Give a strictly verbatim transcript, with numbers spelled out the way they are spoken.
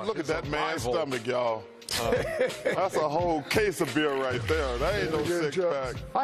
look at that man's stomach, y'all. Uh, That's a whole case of beer right there. That ain't no six pack.